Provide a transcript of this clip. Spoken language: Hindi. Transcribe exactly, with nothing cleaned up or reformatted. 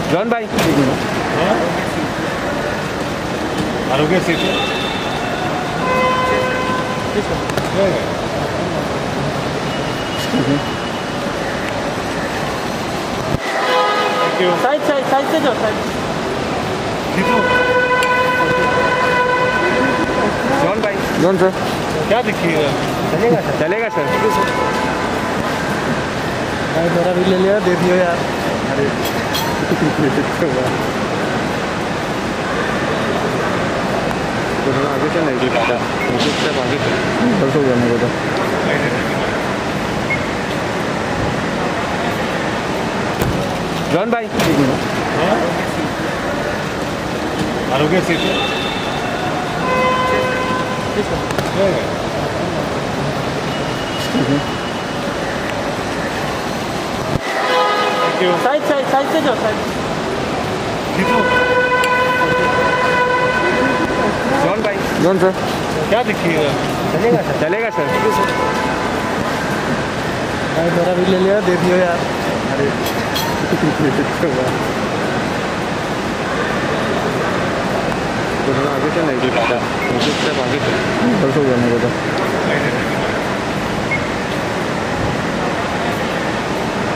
जॉन भाई Aarogya Setu side side side से जाओ साइड। जॉन भाई जॉन सर क्या दिखिएगा? चलेगा सर चलेगा सर भाई मेरा भी ले लिया, दे दियो यार। अरे थोड़ा आगे चल नहीं दिखता मुझे सब आगे चल दस हो गया मेरे को। जॉन भाई Aarogya Setu side side side से जाओ साइड। जॉन भाई जॉन सर क्या दिखिएगा? चलेगा सर चलेगा सर भाई मेरा भी ले लिया, दे दियो यार। अरे थोड़ा आगे चल नहीं दिखता मुझे सब आगे चल दस हो गया मेरे को।